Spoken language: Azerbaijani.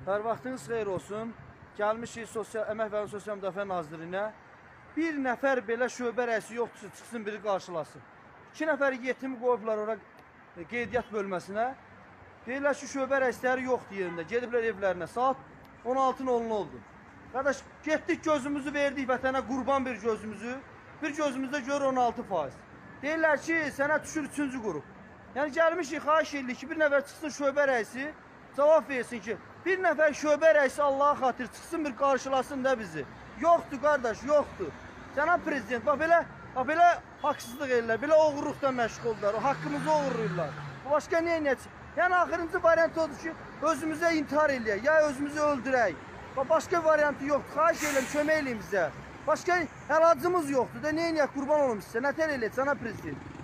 Hər vaxtınız xeyir olsun. Gəlmişik Əmək və Sosial Müdafiə Nazirinə. Bir nəfər belə şöbə rəisi yoxdursa, çıxsın biri qarşılasın. 2 nəfər yetimi qoyublar ora qeydiyyat bölməsinə. Deyirlər ki, şöbə rəisləri yoxdur yerində. Gediblər evlərinə. Saat 16:00 oldu. Qardaş, getdik gözümüzü verdik vətənə, qurban bir gözümüzü. Bir gözümüzdə gör 16%. Deyirlər ki, sənə düşür 3-cü qrup. Yəni gəlmişik, xahiş edirik ki, bir nəfər çıxsın şöbə rəisi, cavab versin ki, bir nəfər şöbə rəisi Allah'a xatir çıxsın bir qarşılasın da bizi. Yoxdur qardaş, yoxdur. Cənab Prezident, bax belə haqsızlıq edirlər, belə oğurluqla məşğuldurlar, o haqqımızı oğurluyurlar. Başqa nə edəcək? Yəni axırıncı variant odur ki, özümüzə intihar eləyək, ya özümüzü öldürək. Başqa variantı yoxdur, xahiş edirəm, kömək eləyin bizə. Başqa əlacımız yoxdur da, nə edək, qurban olum sizə, nətər eləyək, cənab Prezident?